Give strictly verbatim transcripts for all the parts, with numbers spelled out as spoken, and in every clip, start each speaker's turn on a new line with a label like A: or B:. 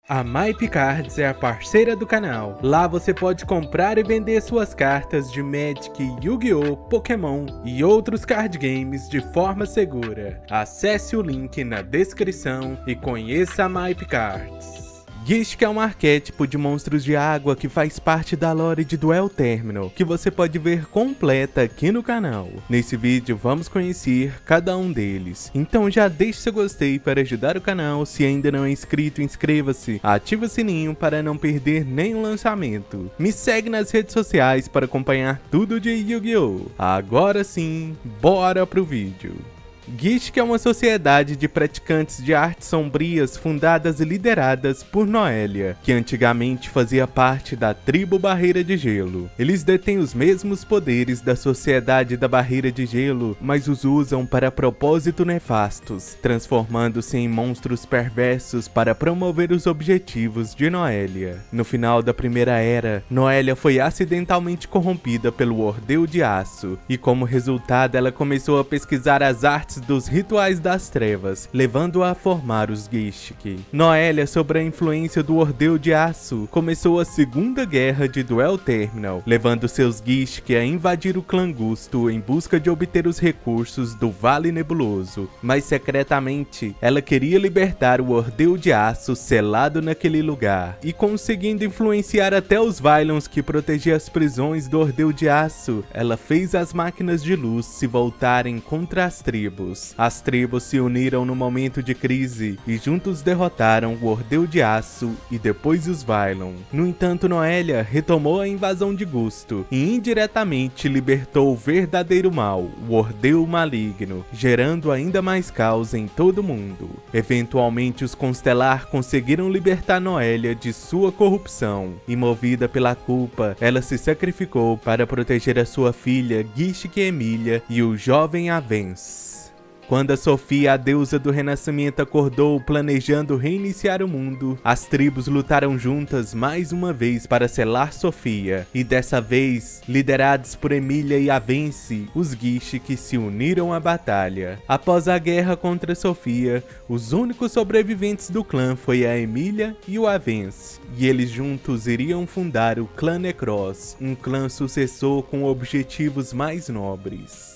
A: A MyPcards é a parceira do canal. Lá você pode comprar e vender suas cartas de Magic, Yu-Gi-Oh!, Pokémon e outros card games de forma segura. Acesse o link na descrição e conheça a MyPcards. Gishk é um arquétipo de monstros de água que faz parte da lore de Duel Terminal, que você pode ver completa aqui no canal. Nesse vídeo vamos conhecer cada um deles, então já deixe seu gostei para ajudar o canal, se ainda não é inscrito inscreva-se, ativa o sininho para não perder nenhum lançamento. Me segue nas redes sociais para acompanhar tudo de Yu-Gi-Oh! Agora sim, bora pro vídeo. Gishk é uma sociedade de praticantes de artes sombrias fundadas e lideradas por Noelia, que antigamente fazia parte da tribo Barreira de Gelo. Eles detêm os mesmos poderes da Sociedade da Barreira de Gelo, mas os usam para propósitos nefastos, transformando-se em monstros perversos para promover os objetivos de Noelia. No final da Primeira Era, Noelia foi acidentalmente corrompida pelo Ordeu de Aço, e como resultado ela começou a pesquisar as artes dos rituais das trevas, levando-a a formar os Gishk. Noelia, sob a influência do Ordeu de Aço, começou a Segunda Guerra de Duel Terminal, levando seus Gishk a invadir o Clã Gusto em busca de obter os recursos do Vale Nebuloso, mas secretamente ela queria libertar o Ordeu de Aço selado naquele lugar, e conseguindo influenciar até os Vylons que protegiam as prisões do Ordeu de Aço, ela fez as máquinas de luz se voltarem contra as tribos. As tribos se uniram no momento de crise e juntos derrotaram o Ordeu de Aço e depois os Vylon. No entanto, Noelia retomou a invasão de Gusto e indiretamente libertou o verdadeiro mal, o Ordeu Maligno, gerando ainda mais caos em todo o mundo. Eventualmente, os Constelar conseguiram libertar Noelia de sua corrupção e, movida pela culpa, ela se sacrificou para proteger a sua filha Gishk Emilia e o jovem Avens. Quando a Sofia, a deusa do renascimento, acordou planejando reiniciar o mundo, as tribos lutaram juntas mais uma vez para selar Sofia, e dessa vez, liderados por Emilia e Avence, os Gishk se uniram à batalha. Após a guerra contra Sofia, os únicos sobreviventes do clã foi a Emilia e o Avence, e eles juntos iriam fundar o Clã Necros, um clã sucessor com objetivos mais nobres.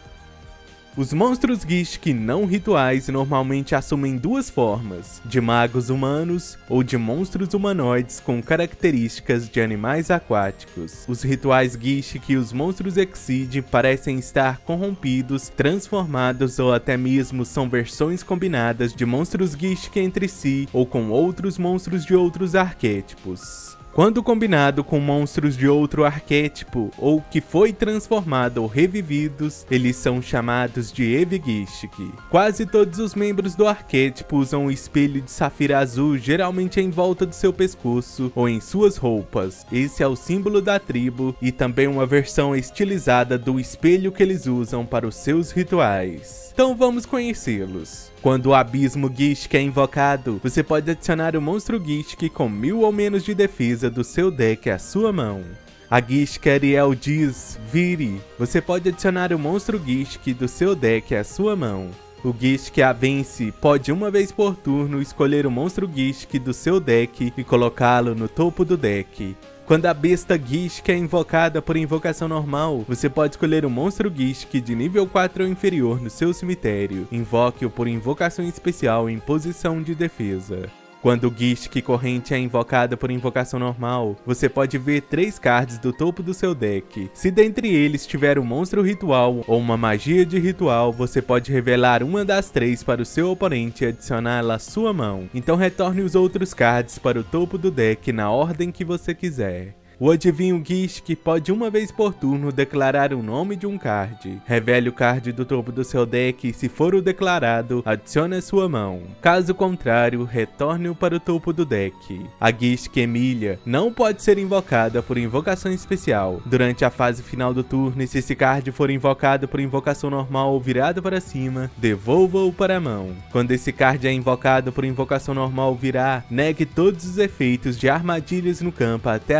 A: Os monstros Gishk não rituais normalmente assumem duas formas, de magos humanos ou de monstros humanoides com características de animais aquáticos. Os rituais Gishk e os monstros Exceed parecem estar corrompidos, transformados ou até mesmo são versões combinadas de monstros Gishk entre si ou com outros monstros de outros arquétipos. Quando combinado com monstros de outro arquétipo ou que foi transformado ou revividos, eles são chamados de Ev-Gishk. Quase todos os membros do arquétipo usam o espelho de safira azul, geralmente em volta do seu pescoço ou em suas roupas. Esse é o símbolo da tribo e também uma versão estilizada do espelho que eles usam para os seus rituais. Então vamos conhecê-los. Quando o Abismo Gishk é invocado, você pode adicionar o monstro Gishk com mil ou menos de defesa do seu deck à sua mão. A Gishk Ariel diz, vire, você pode adicionar o monstro Gishk do seu deck à sua mão. O Gishk Avence pode uma vez por turno escolher o monstro Gishk do seu deck e colocá-lo no topo do deck. Quando a besta Gishk é invocada por invocação normal, você pode escolher um monstro Gishk de nível quatro ou inferior no seu cemitério. Invoque-o por invocação especial em posição de defesa. Quando o Gishk corrente é invocado por invocação normal, você pode ver três cards do topo do seu deck. Se dentre eles tiver um monstro ritual ou uma magia de ritual, você pode revelar uma das três para o seu oponente e adicioná-la à sua mão. Então retorne os outros cards para o topo do deck na ordem que você quiser. O adivinho Gishk pode uma vez por turno declarar o nome de um card. Revele o card do topo do seu deck e, se for o declarado, adicione a sua mão. Caso contrário, retorne-o para o topo do deck. A Gishk Emilia não pode ser invocada por invocação especial. Durante a fase final do turno, e se esse card for invocado por invocação normal ou virado para cima, devolva-o para a mão. Quando esse card é invocado por invocação normal virar, negue todos os efeitos de armadilhas no campo até a fase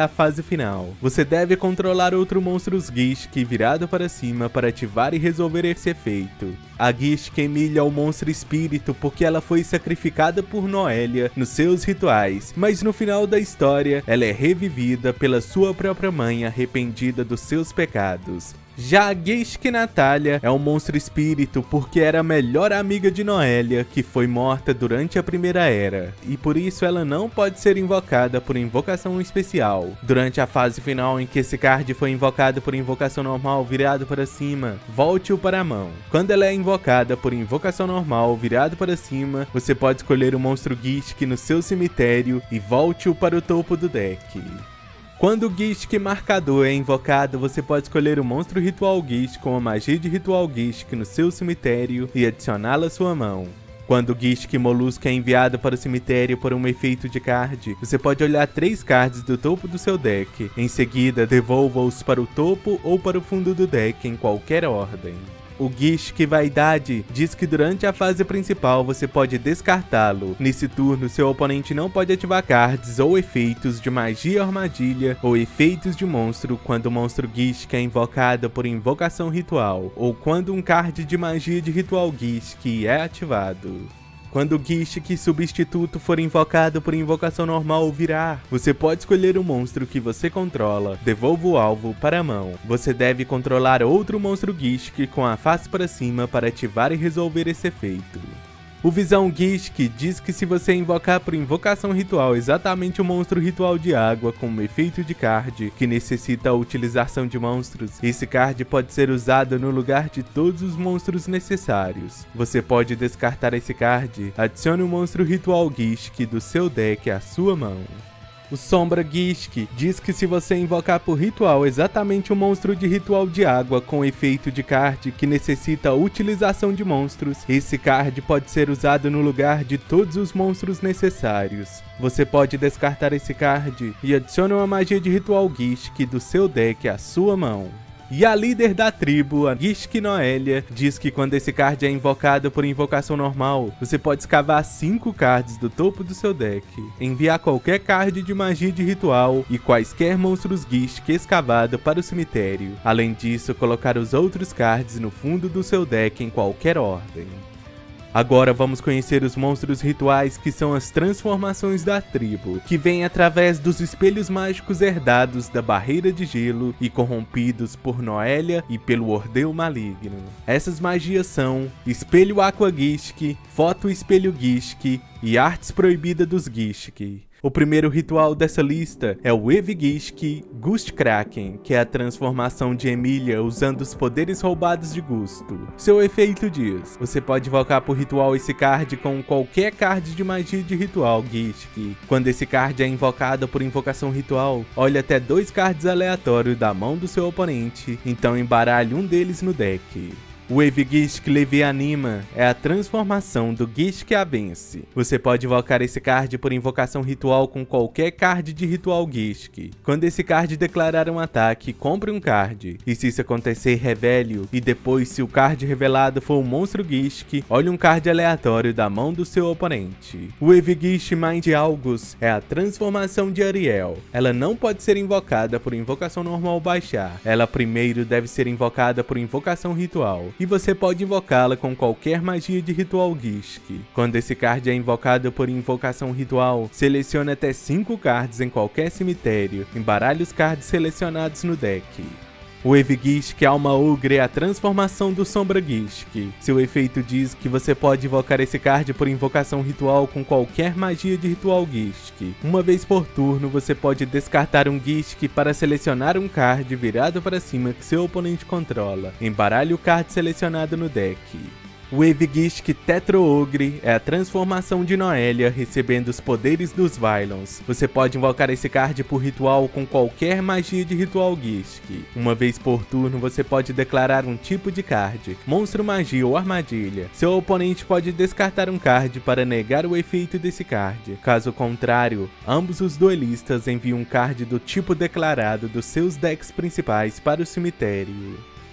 A: final. Você deve controlar outro monstro Gishki virado para cima para ativar e resolver esse efeito. A Gishki Emília é o monstro espírito porque ela foi sacrificada por Noélia nos seus rituais, mas no final da história ela é revivida pela sua própria mãe arrependida dos seus pecados. Já a Gishki Natália é um monstro espírito porque era a melhor amiga de Noélia, que foi morta durante a Primeira Era, e por isso ela não pode ser invocada por invocação especial. Durante a fase final em que esse card foi invocado por invocação normal virado para cima, volte-o para a mão. Quando ela é invocada por invocação normal virado para cima, você pode escolher o monstro Gishki no seu cemitério e volte-o para o topo do deck. Quando o Gishki Marcador é invocado, você pode escolher o monstro Ritual Gishki com a magia de Ritual Gishki no seu cemitério e adicioná-la à sua mão. Quando o Gishki Molusco é enviado para o cemitério por um efeito de card, você pode olhar três cards do topo do seu deck. Em seguida, devolva-os para o topo ou para o fundo do deck em qualquer ordem. O Gishki Vaidade diz que durante a fase principal você pode descartá-lo. Nesse turno, seu oponente não pode ativar cards ou efeitos de magia armadilha ou efeitos de monstro quando o monstro Gishki é invocado por invocação ritual, ou quando um card de magia de ritual Gishki é ativado. Quando o Gishki substituto for invocado por invocação normal ou virar, você pode escolher o monstro que você controla, devolva o alvo para a mão. Você deve controlar outro monstro Gishki com a face para cima para ativar e resolver esse efeito. O Visão Gishki diz que se você invocar por invocação ritual exatamente o monstro ritual de água com um efeito de card que necessita a utilização de monstros, esse card pode ser usado no lugar de todos os monstros necessários. Você pode descartar esse card, adicione o monstro ritual Gishki do seu deck à sua mão. O Sombra Gishki diz que se você invocar por ritual exatamente um monstro de ritual de água com efeito de card que necessita a utilização de monstros, esse card pode ser usado no lugar de todos os monstros necessários. Você pode descartar esse card e adicione uma magia de ritual Gishki do seu deck à sua mão. E a líder da tribo, a Gishki Noélia, diz que quando esse card é invocado por invocação normal, você pode escavar cinco cards do topo do seu deck, enviar qualquer card de magia de ritual e quaisquer monstros Gishki escavado para o cemitério. Além disso, colocar os outros cards no fundo do seu deck em qualquer ordem. Agora vamos conhecer os monstros rituais, que são as transformações da tribo, que vêm através dos espelhos mágicos herdados da Barreira de Gelo e corrompidos por Noélia e pelo Ordeu Maligno. Essas magias são Espelho Aqua Gishki, Foto Espelho Gishki e Artes Proibidas dos Gishki. O primeiro ritual dessa lista é o Ev Gishki Gust Kraken, que é a transformação de Emília usando os poderes roubados de Gusto. Seu efeito diz: você pode invocar por ritual esse card com qualquer card de magia de ritual Gishki. Quando esse card é invocado por invocação ritual, olhe até dois cards aleatórios da mão do seu oponente, então embaralhe um deles no deck. O Ev Gishki Levianima é a transformação do Gishki Avence. Você pode invocar esse card por invocação ritual com qualquer card de ritual Gishki. Quando esse card declarar um ataque, compre um card. E se isso acontecer, revele-o. E depois, se o card revelado for um monstro Gishki, olhe um card aleatório da mão do seu oponente. O Ev Gishki Mind Algus é a transformação de Ariel. Ela não pode ser invocada por invocação normal baixar. Ela primeiro deve ser invocada por invocação ritual. E você pode invocá-la com qualquer magia de ritual Gishki. Quando esse card é invocado por invocação ritual, selecione até cinco cards em qualquer cemitério, embaralhe os cards selecionados no deck. O Ev Gishki Alma Ogre é a transformação do Sombra Gishki. Seu efeito diz que você pode invocar esse card por invocação ritual com qualquer magia de ritual Gishki. Uma vez por turno, você pode descartar um Gishki para selecionar um card virado para cima que seu oponente controla. Embaralhe o card selecionado no deck. O Ev Gishki Tetro Ogre é a transformação de Noélia recebendo os poderes dos Vylons. Você pode invocar esse card por ritual com qualquer magia de ritual Gishki. Uma vez por turno você pode declarar um tipo de card, monstro, magia ou armadilha. Seu oponente pode descartar um card para negar o efeito desse card. Caso contrário, ambos os duelistas enviam um card do tipo declarado dos seus decks principais para o cemitério.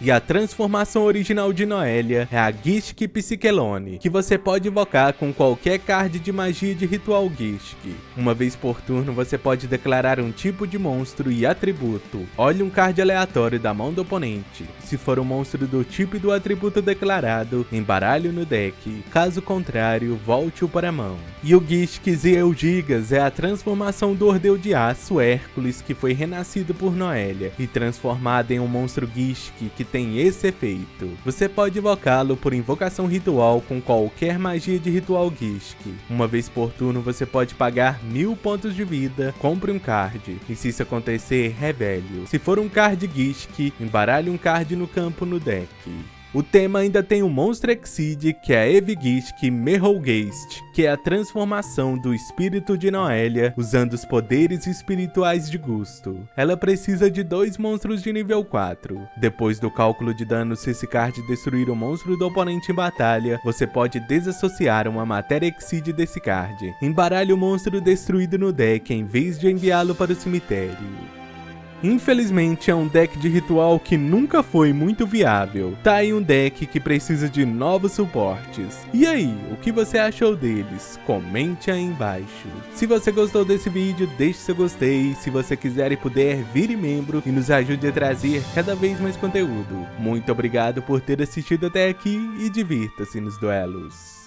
A: E a transformação original de Noelia é a Gishki Psikelone, que você pode invocar com qualquer card de magia de ritual Gishki. Uma vez por turno você pode declarar um tipo de monstro e atributo. Olhe um card aleatório da mão do oponente. Se for um monstro do tipo e do atributo declarado, embaralhe no deck. Caso contrário, volte-o para a mão. E o Gishki Eulgigas é a transformação do Ordeu de Aço Hércules, que foi renascido por Noelia e transformado em um monstro Gishki que tem esse efeito. Você pode invocá-lo por invocação ritual com qualquer magia de ritual Gishki. Uma vez por turno você pode pagar mil pontos de vida, compre um card, e se isso acontecer, revele-o. Se for um card Gishki, embaralhe um card no campo no deck. O tema ainda tem um monstro Exceed, que é a Evigishki Merholgeist, que é a transformação do espírito de Noelia usando os poderes espirituais de Gusto. Ela precisa de dois monstros de nível quatro. Depois do cálculo de dano, se esse card destruir o monstro do oponente em batalha, você pode desassociar uma matéria Exceed desse card. Embaralhe o monstro destruído no deck em vez de enviá-lo para o cemitério. Infelizmente é um deck de ritual que nunca foi muito viável. Tá aí um deck que precisa de novos suportes. E aí, o que você achou deles? Comente aí embaixo. Se você gostou desse vídeo, deixe seu gostei. Se você quiser e puder, vire membro e nos ajude a trazer cada vez mais conteúdo. Muito obrigado por ter assistido até aqui e divirta-se nos duelos.